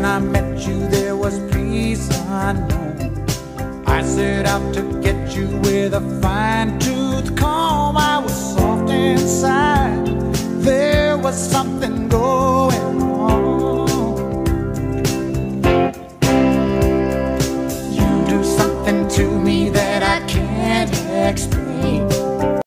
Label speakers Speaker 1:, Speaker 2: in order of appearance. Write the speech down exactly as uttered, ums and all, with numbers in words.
Speaker 1: I met you there was peace unknown. I set out to get you with a fine-tooth comb. I was soft inside.